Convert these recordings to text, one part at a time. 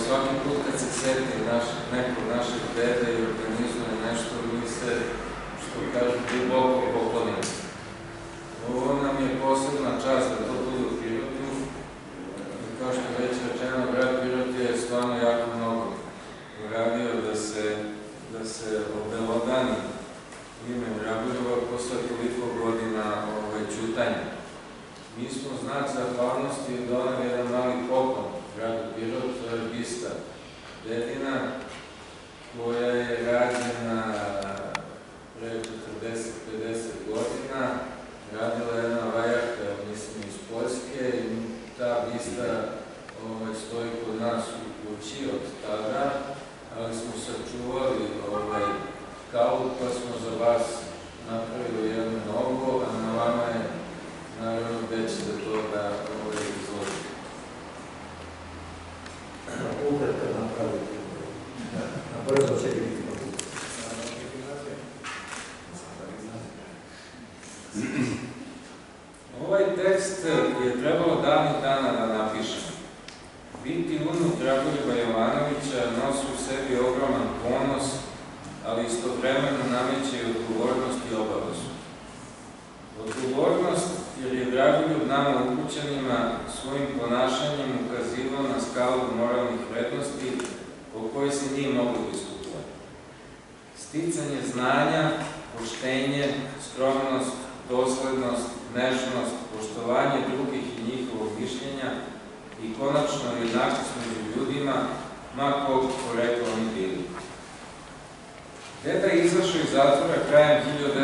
svaki put kad se seti nekog našeg dede i organizuje nešto, mi se, što kažu, duboko poklonimo. Ovo nam je posebna čast da to bude u Pirotu. Kao što već rečeno, grad Pirot je stvarno jako mnogo uradio da se obelodani ime Draguljevo posle toliko godina ćutanja. Mi smo znak zahvalnosti donali jedan mali poklon gradu Pirot, to je bista dedina koja je rađena pre 40-50 godina. Radila je jedna vajarka, mislim, iz Poljske i ta bista stoji kod nas u kući od tada, ali smo sačuvali kalut, pa smo za vas napravili jednu novu, a na vama je naravno gde ćete to da izložite. Uvijek kad napravite, a brzo će biti fakultet. Ovaj tekst je trebalo davnih dana da napišem. Biti unuk Dragoljeva Jovanovića nosi u sebi ogroman ponos, ali istovremeno nameće i odgovornost i obavezu. Odgovornost jer je Dragoljub nama ukućanima svojim ponašanjem ukazivao na skalu moralnih vrednosti po kojoj se nije moglo diskutovati. Sticanje znanja, poštenje, skromnost, doslednost, nežnost, poštovanje drugih i njihovog mišljenja i konačno jednakost među ljudima, ma koliko porekla oni bili. Deda je izašao iz zatvora krajem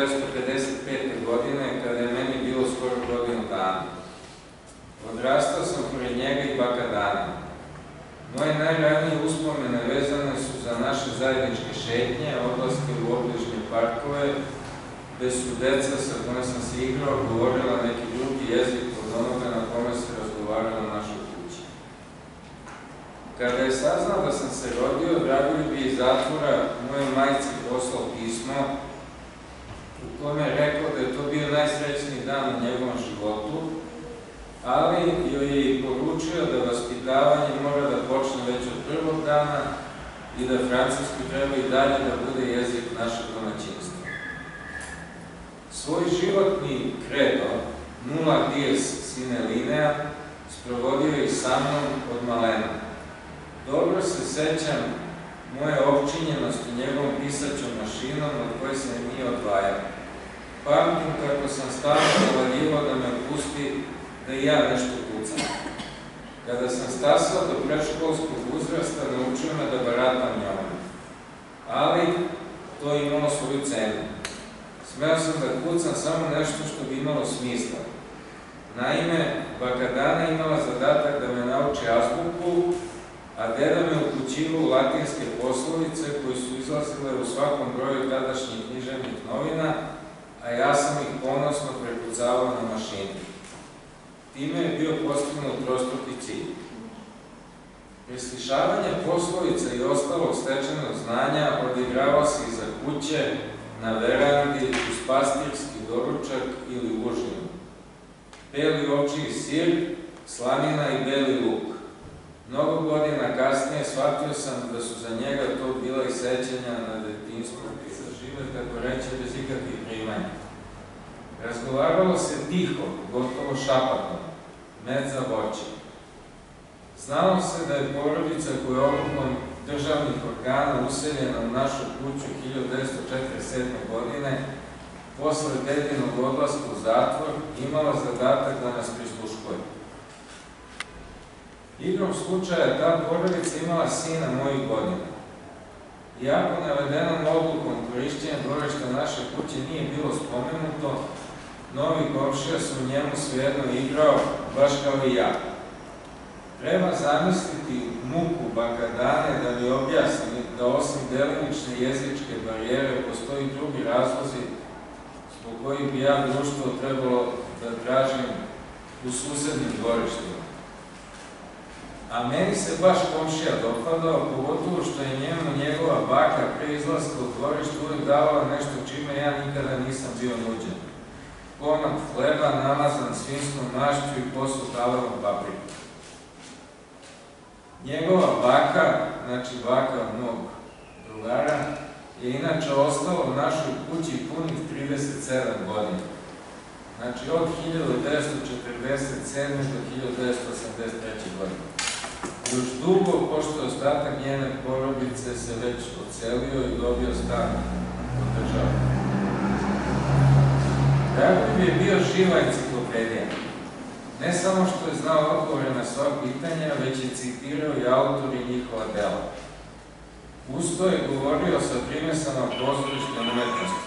1955. godine, kada je meni bilo skoro godinu dana. Odrastao sam pored njega i baka Dana. Moje najranije uspomene vezane su za naše zajedničke šetnje, odlaske u obližnje parkove, gde su deca sa kojima sam se igrao govorila neki drugi jezik od onoga na kome se razgovarala u našoj kući. Kada je saznao da sam se rodio, Dragoljub je iz zatvora moje majci poslao pismo u kome je rekao da je to bio najsrećniji dan u njegovom životu, ali joj je i poručio da vaspitavanje mora da počne već od prvog dana i da francuski treba i dalje da bude jezik našeg domaćinstva. Svoj životni kredo, nulla dies sine linea, sprovodio je i sa mnom od malena. Dobro se sećam moje opčinjenosti njegovom pisaćom mašinom od koje se nije odvajao. Pamtim kako sam stalno dovaljivao da me pusti da i ja nešto kucam. Kada sam stasao do predškolskog uzrasta, naučio me da baratam njome. Ali to je imalo svoju cenu. Smeo sam da kucam samo nešto što bi imalo smisla. Naime, baka Dana imala zadatak da me nauči azbuku, a deda me upućivao u latinske poslovice koje su izlazile u svakom broju tadašnjih književnih novina, a ja sam ih ponosno prekucavao na mašini. Time je bio postignut trostruki cilj. Preslišavanje poslovica i ostalog stečenog znanja odigravao se iza kuće, na verandi, uz pastirski doručak ili užinu. Beli ovčji sir, slanina i beli luk. Mnogo godina kasnije shvatio sam da su za njega to bila i sećanja na detinjstvu i za žive, tako reći, bez ikakvih primanja. Razgovaralo se tiho, gotovo šapatom, med za voće. Znalo se da je porodica koja je odlukom državnih organa useljena u našu kuću 1947. godine, posle dedinog odlaska u zatvor, imala zadatak da nas prisluškuje. Igrom slučaja ta porodica imala sina mojih godina. Iako navedenom odlukom korišćenja dvorišta naše kuće nije bilo spomenuto, novi komšija se u njemu svejedno igrao, baš kao i ja. Treba zamisliti muku baka Dane da mi objasni da osim delimične jezičke barijere postoji drugi razlozi zbog kojih bi ja društvo trebalo da tražim u susednim dvorištima. A meni se baš komšija dopadao, pogotovo što je njegova baka pre izlaska u dvorište uvijek davala nešto čime ja nikada nisam bio nuđen. Komad hleba namazan svinjskom mašću i posut alevom papriku. Njegova baka, znači baka mog drugara, je inače ostala u našoj kući punih 37 godina. Znači od 1947. do 1983. godine. Još dugo, pošto ostatak njene porodice se već odselio i dobio stan od države. Dragoljub je bio živa enciklopedija. Ne samo što je znao odgovore na sva pitanja, već je citirao i autori njihova dela. Usto je govorio sa primesama pozorišne umetnosti.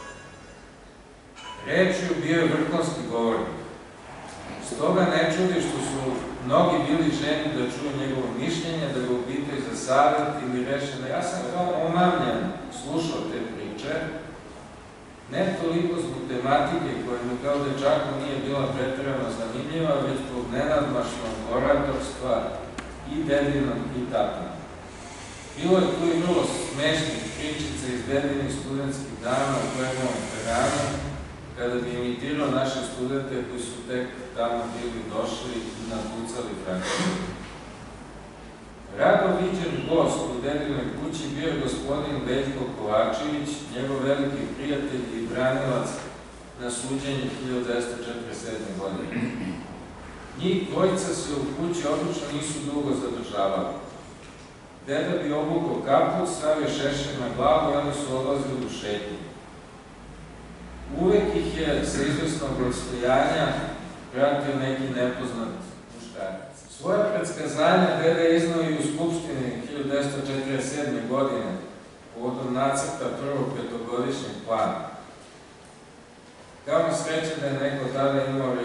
Rečju bio je vrhunski govornik. Stoga ne čudi što su mnogi bili ženi da čuju njegovo mišljenje, da ga upitaju za savjet ili reše da ja sam kao omamljen slušao te priče, ne toliko zbog tematike koja mi kao dečaku nije bila preterano zanimljiva, već zbog nenadmašnog oratorstva i dedinog i tatnog. Bilo je tu i vrlo smešnih pričica iz dedinih studentskih dana u Klemovom teranu, kada bi imitirao naše studente koji su tek tamo bili došli i napucali Francusku. Rado viđen gost u dedinoj kući bio je gospodin Veljko Kovačević, njegov veliki prijatelj i branilac na suđenju 1947. godine. Njih dvojica se u kući obično nisu dugo zadržavali. Deda bi obukao kaput, stavio šešir na glavu i oni su odlazili u šetnju. Uvek ih je sa izvesnog odstojanja pratio neki nepoznat muškarac. Svoje predskazanja deda je iznao i u Skupštini 1947. godine povodom nacrta prvog petogodišnjeg plana. Kao na sreće da je neko tada imao